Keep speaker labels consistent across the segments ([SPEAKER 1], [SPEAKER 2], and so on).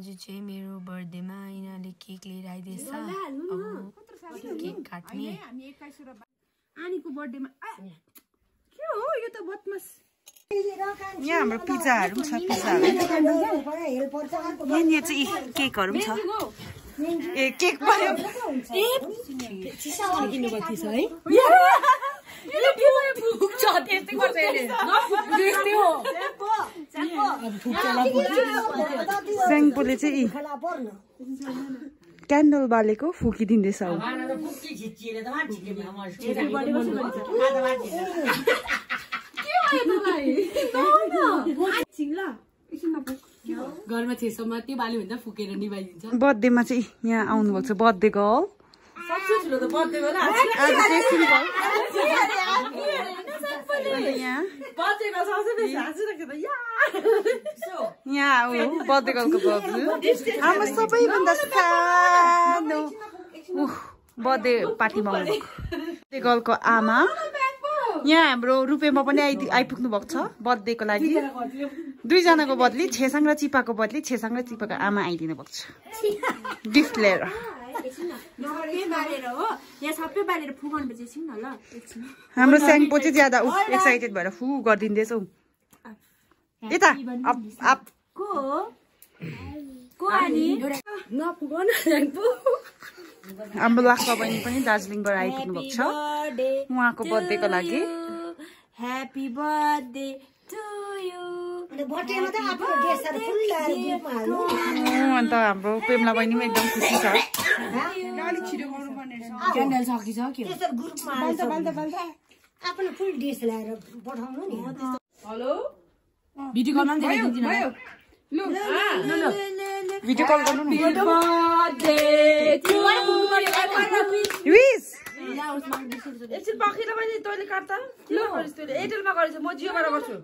[SPEAKER 1] आज चाहिँ मेरो बर्थडेमा यिनीहरूले केक लिएर आइदिएछ। अब केक काट्ने।
[SPEAKER 2] आनीको बर्थडेमा के हो यो त बदमास।
[SPEAKER 3] यहाँ हाम्रो पिज्जाहरू पनि छ। पिज्जाहरू यहाँ चाहिँ केकहरू पनि छ। ए केक पर्यो स्याङपोले चाहिँ क्यान्डल बालेको फुकिदिँदैछ।
[SPEAKER 2] घरमा छेसम्म त्यो बाल्यो भने त फुकेर निभाइदिन्छ।
[SPEAKER 3] बर्थडेमा चाहिँ यहाँ आउनुभएको छ बर्थडे गर्ल।
[SPEAKER 2] सबसे ठुलो त बर्थडे हो
[SPEAKER 3] यहाँ हो बर्थडे गर्लको बाबु। हाम्रो सबैभन्दा सानो बर्थडे पार्टीमा आउनुभएको बर्थडे गर्लको आमा। यहाँ हाम्रो रुपेमा पनि आइपुग्नु भएको छ बर्थडेको लागि। दुईजनाको बदली छेसाङ र चिपाको बदली छेसाङ र चिपाको आमा आइदिनु भएको छ गिफ्ट लिएर। हाम्रो स्याङपो चाहिँ ज्यादा एक्साइटेड भएर फु गरिदिँदैछौ। यता हाम्रो लाक्पा बहिनी पनि दार्जिलिङबाट आइपुग्नु भएको छ उहाँको बर्थडेको लागि।
[SPEAKER 1] Happy birthday to you.
[SPEAKER 3] अन्त हाम्रो पेमला बहिनी पनि एकदम खुसी छ।
[SPEAKER 2] भिडियो कलमा
[SPEAKER 3] भिडियो कल गर्नु न।
[SPEAKER 2] एकछिन पर्खिन मैले तैँले काट्दा ल तैँले एयरटेलमा गरेछ म जियोबाट गर्छु।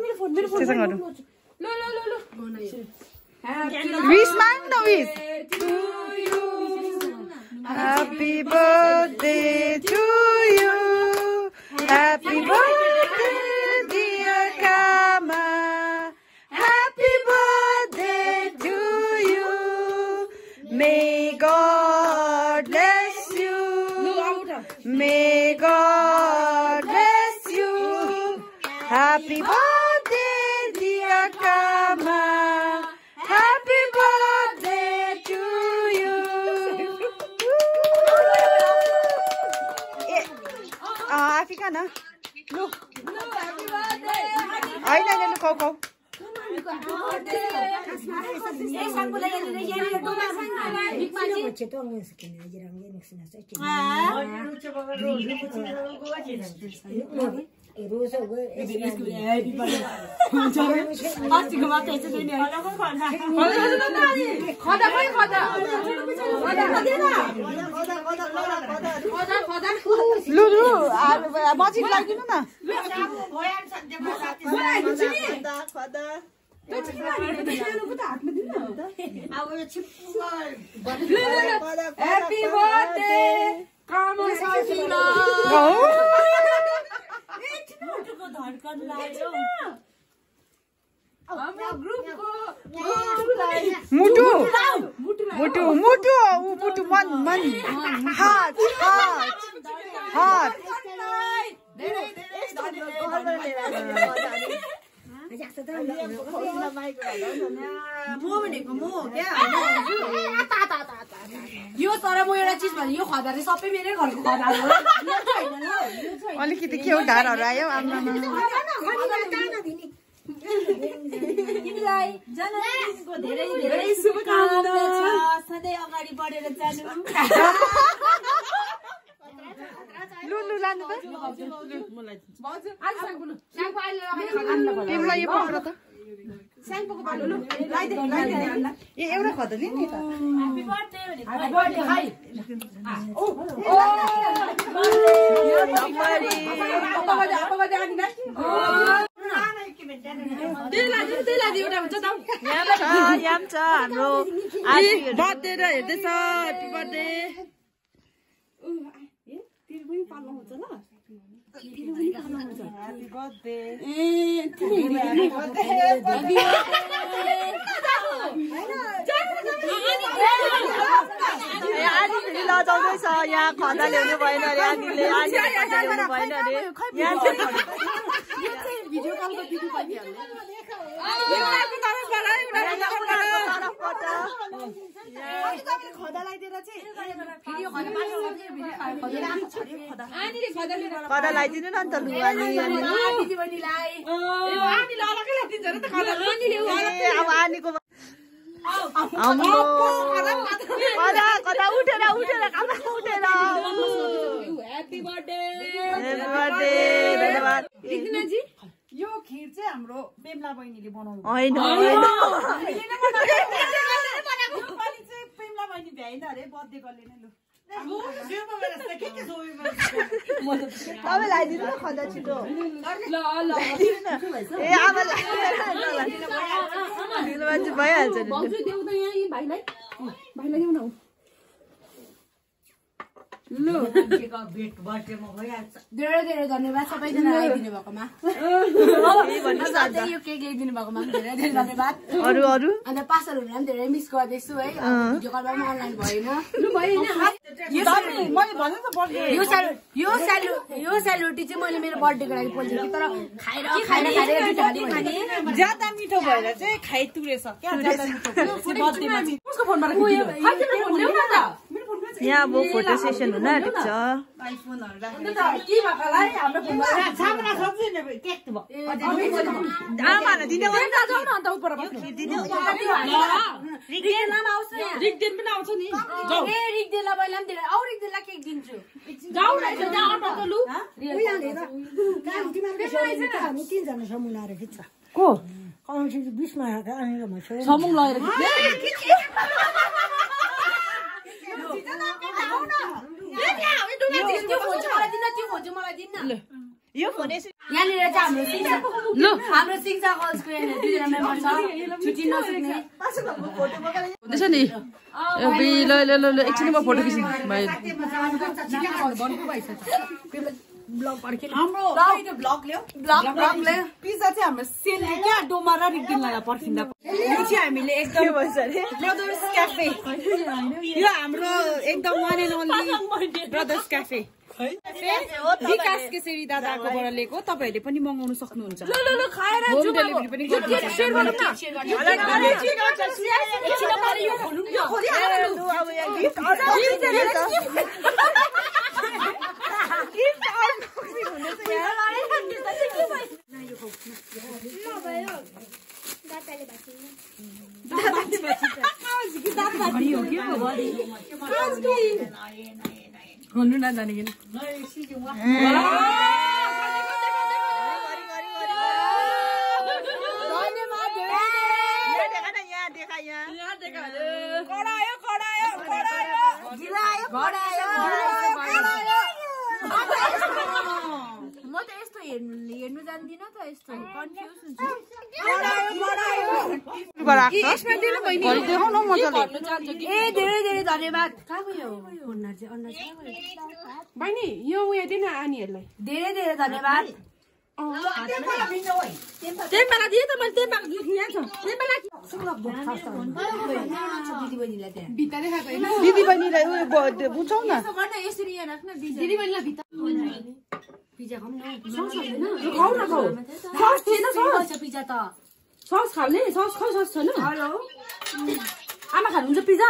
[SPEAKER 3] विश माग्नु न wish. Happy birthday to you. Happy birthday dear Kama. Happy birthday to you. May God bless you. May God bless you. Happy birthday dear Kama. Happy birthday to you. Africa na. Lu. Ay na lu kau kau. Lu masih lagi nu na.
[SPEAKER 2] Happy birthday, Kama Sasila.
[SPEAKER 3] Mutu, mutu, mutu, mutu, man, heart, heart, heart.
[SPEAKER 2] यो तर म एउटा चिज भने यो खदा चाहिँ सबै मेरै घरको खदा हो।
[SPEAKER 3] अलिकति के हो ढाडहरू आयो आम्मामा।
[SPEAKER 1] तिमीलाई जन्मदिनको धेरै धेरै शुभकामना छ। सधैँ अगाडि बढेर जानु।
[SPEAKER 3] लु लानु त। तिमीलाई यो पक्र त। ए एउटा खदली नि त।
[SPEAKER 1] ह्यापी बर्थडे
[SPEAKER 2] ह्यापी बर्थडे हाई। ओ
[SPEAKER 3] याम छ हाम्रो
[SPEAKER 2] बर्थडे र हेर्दैछ। Happy birthday.
[SPEAKER 3] Happy birthday.
[SPEAKER 2] Happy birthday.
[SPEAKER 3] आनी फेरि लजाउँदैछ यहाँ खदा ल्याउनु भएन अरे आनीले खदा ल्याउनु भएन अरे यहाँ भिडियो कलको दिदी बहिनीहरूले खदा लगाइदिएर चाहिँ खदा लगाइदिनु न अन्त लु अब आनीको कता उठेर ह्याप्पी बर्थडे धन्यवाद यो खिर चाहिँ हाम्रो पेम्ला बहिनीले बनाउनु होइन पेम्ला बहिनी भ्याइन अरे बर्थडे गर्ले नै लु तपाईँ लगाइदिनु न खदा छिटो ए आमा मान्छे भइहाल्छ
[SPEAKER 1] धेरै धेरै धन्यवाद सबैजना लगाइदिनु भएकोमा यो केक ल्याइदिनु भएकोमा धेरै धेरै धन्यवाद
[SPEAKER 3] अरू
[SPEAKER 1] अन्त पार्सलहरू पनि धेरै मिस गर्दैछु है भिडियो कलमा पनि अनलाइन भएन यो सेलरोटी चाहिँ मैले मेरो बर्थडेको लागि पोल्छु तर खाएर
[SPEAKER 3] ज्यादा मिठो भएर चाहिँ खाइ तुरेछ यहाँ अब फोटो सेसन हुन आँटेको छ आमालाई दिने यो फोन
[SPEAKER 1] यहाँनिर चाहिँ हाम्रो सिङ्सा कल्सको यहाँनिर 2 जना मेम्बर छ छुट्टी नसक्ने
[SPEAKER 2] हुँदैछ नि ल एकछिन म फोटो खिच्नु भाइ
[SPEAKER 3] पिज्जा चाहिँ हाम्रो सेलले क्या डोमा र रिक्दिनलाई पर्खिँदा यो चाहिँ हामीले एकदम ब्रदर्स क्याफे यो हाम्रो एकदम one and only brothers cafe Vikas Kesari दादाकोबाट लिएको तपाईँहरूले पनि मगाउनु सक्नुहुन्छ होम डेलिभरी पनि
[SPEAKER 1] भन्नु नजानिकन म त यस्तो हेर्नु जान्दिनँ त यस्तो कन्फ्युज हुन्छ ए धेरै धेरै धन्यवाद कहाँ गयो
[SPEAKER 2] बहिनी यो उयो दिन आनीहरूलाई
[SPEAKER 1] धेरै धेरै धन्यवाद
[SPEAKER 3] दिदी बहिनीलाई बुझाउ न
[SPEAKER 1] यसरी यहाँ राख्न दिदी बहिनीलाई भित्र पिज्जा खाउँ न पिज्जा त
[SPEAKER 2] सस खाल्ने सस खै सस छैन हेलो आमा खानुहुन्छ पिज्जा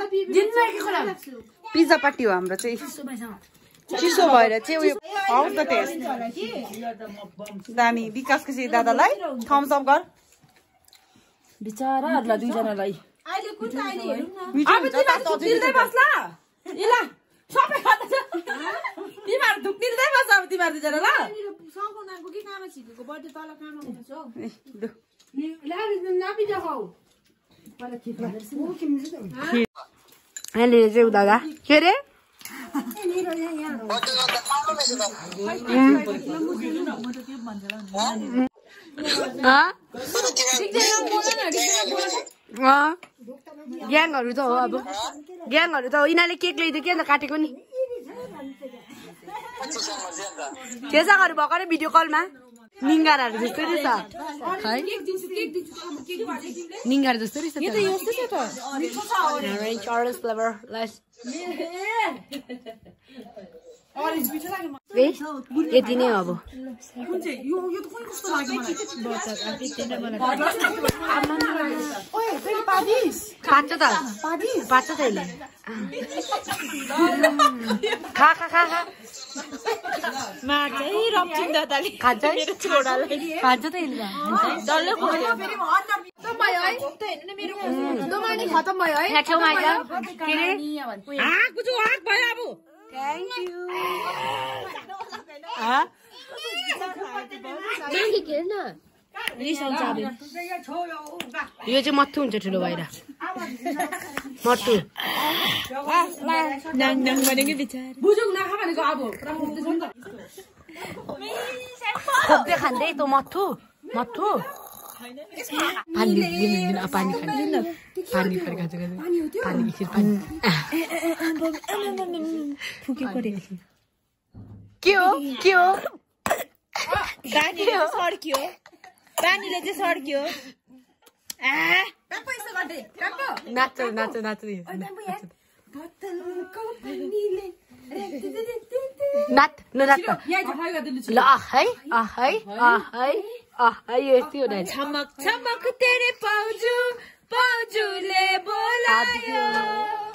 [SPEAKER 3] पिज्जा पार्टी हो हाम्रो चाहिँ चिसो भएर चाहिँ उयो हाउ द टेस्ट दामी विकास केसरी दादालाई थम्स अप गर
[SPEAKER 2] बिचाराहरूलाई 2 जनालाई तिमीहरू धुक्दिँदै बस्छ अब तिमीहरू 2 जना
[SPEAKER 1] अहिले चाहिँ उदा के अरे ग्याङहरू त हो अब ग्याङहरू त हो यिनीहरूले केक ल्याइदियो के अन्त काटेको नि ठेसाकहरू भएको अरे भिडियो कलमा निङ्गाराहरू जस्तो रहेछ खै निङ्गारा जस्तो रहेछ यो त यस्तो छ त अरेन्ज फ्लेभर लाइस यति नै अब पाँच त यसले खा खा खा खा खान्छ त यसले छेउमा Thank you. यो चाहिँ मत्थु हुन्छ ठुलो भएर मत्थु खोप्दै खाँदै त मत्थु मत्थु पानी पानी पानी के हो पानीले चाहिँ सड्क्यो नाच्छ नाच्छ नाच्छ नाच नाच ल है है यस्तै हो
[SPEAKER 3] छमक छमक तेरे पाउजू पाउजूले बोलायो